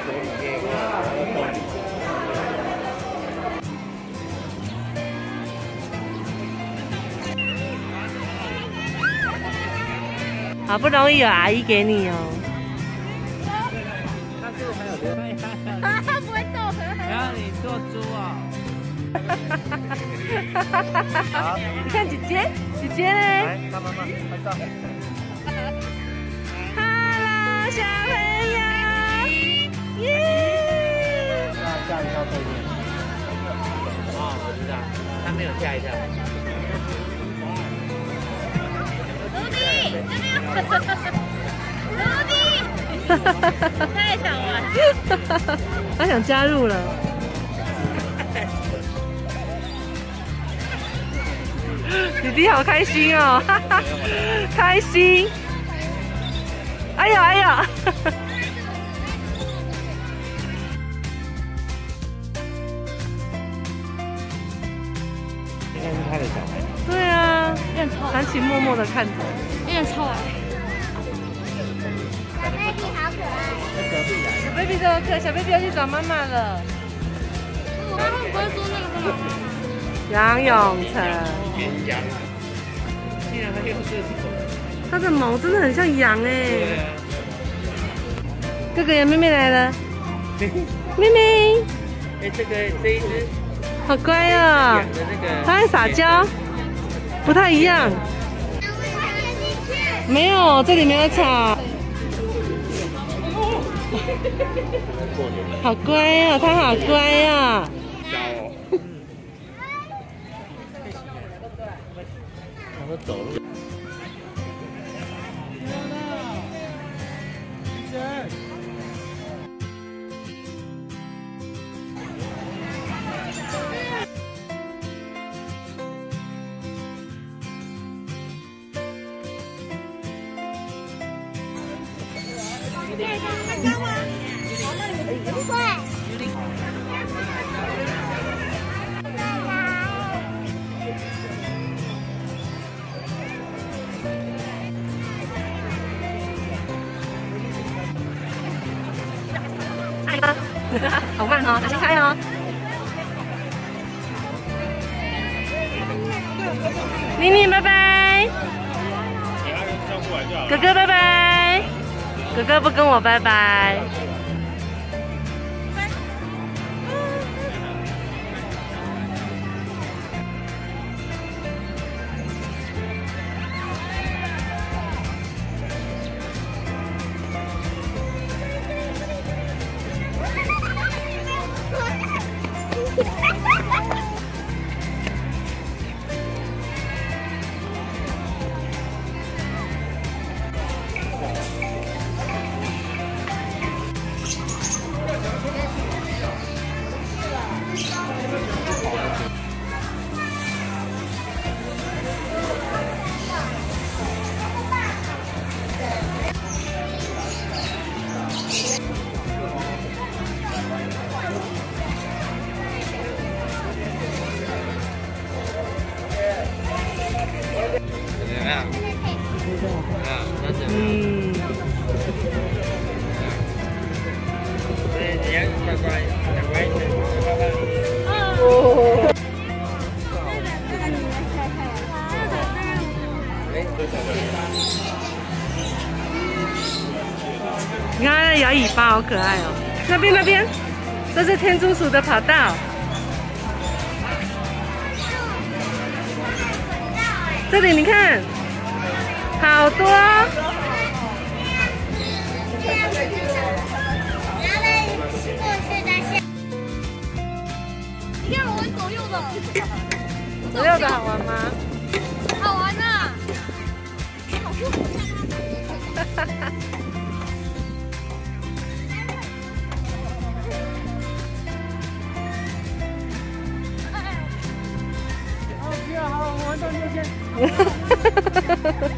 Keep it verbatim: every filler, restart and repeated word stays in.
水里面有动力。 好不容易有阿姨给你哦。 它这个还有留。 哈哈，不会动。 然后你做猪哦。 好，你看姐姐，姐姐嘞。 来，看妈妈拍照。 Hello， 小朋友，耶！ 那吓一跳对面。哦，我知道，他没有吓一跳。 卢迪，这边有。卢迪，太想玩。 他想加入了。弟弟好开心哦，哈哈，开心！哎呦哎呦！ 应该是他的小孩。 对啊， 有点超， 韩琦默默的看着。 有点超矮。 小 baby 好可爱。 小 baby 这么可爱，小 baby 要去找妈妈了。 他们不会说那个吗？ 杨永成， 绵羊，竟然还有这种。 它的毛真的很像羊哎。 对啊。 哥哥呀，妹妹来了。妹妹， 哎，这个这一只好乖哦。 养的那个， 它在撒娇，不太一样。没有，这里没有草。好乖哦，它好乖哦。 高哦。他说走路。 好慢哦，小心开哦。妮妮，拜拜。哥哥，拜拜。哥哥不跟我拜拜。 怎么样？啊，那怎么？ 嗯。 对，你要乖乖，乖乖一点，乖乖。 哦。你看它在摇尾巴，好可爱哦！那边那边，这是天竺鼠的跑道。这里你看，好多。 你看我们左右的， 左右的好玩吗？ 好玩呐！好舒服。 哈哈哈。 好，不要好，我玩到右边。